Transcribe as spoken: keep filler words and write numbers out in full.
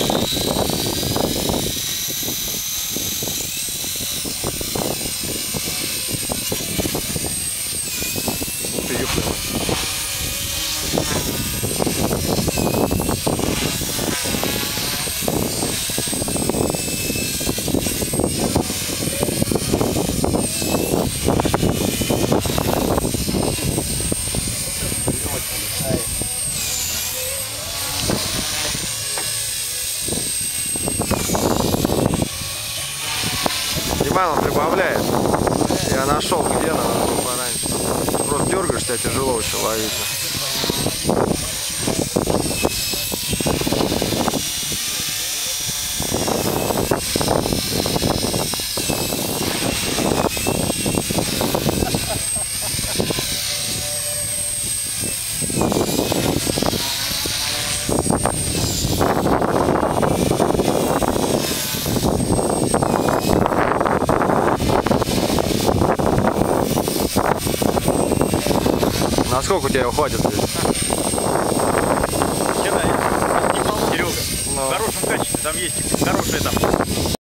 Диман, он прибавляет. Я нашел, где надо было пораньше. Просто дергаешь, тебя тяжело очень ловить. Насколько у тебя его хватит здесь? Вчера я снимал Серега. В хорошем качестве, там есть хорошие там